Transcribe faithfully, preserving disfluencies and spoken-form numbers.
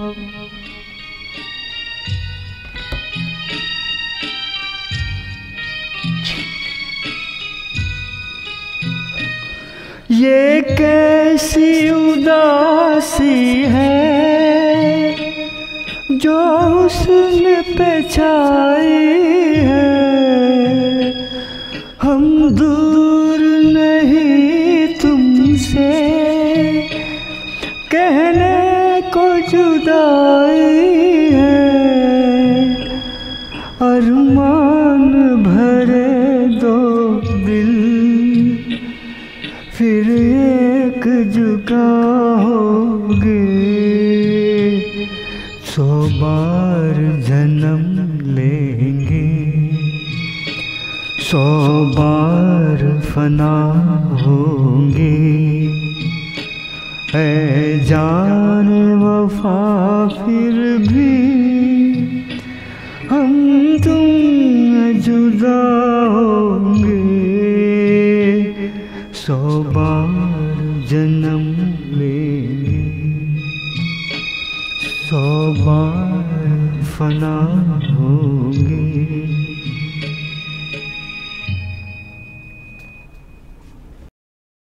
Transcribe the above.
ये कैसी उदासी है जो हुस्न पे छाई है। हम दूर नहीं तुमसे, कहने को जुदाई है। अरमान भरे दो दिल फिर एक जुदा होगे। सौ बार जन्म लेंगे, सौ बार फना होंगे। ऐ जान वफा फिर भी हम तुम जुदा होंगे। सौ बार जन्म लेंगे, सौ बार फना हो।